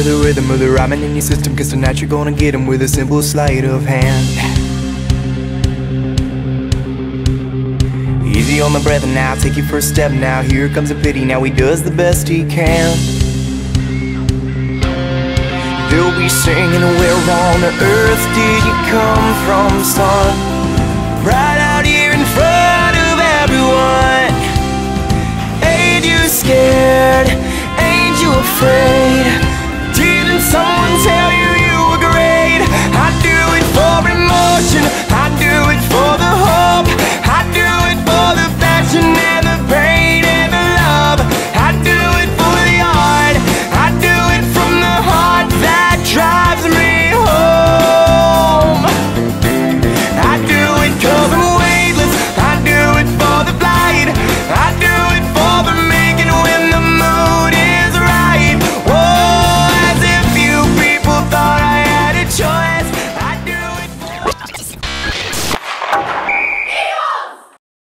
the rhythm of the rhyming in your system, cause tonight you're gonna get 'em with a simple sleight of hand. Easy on the breath and now take your first step now. Here comes a pity, now he does the best he can. They'll be singing, where on earth did you come from, son? Right out here in front of everyone. Ain't you scared? Ain't you afraid?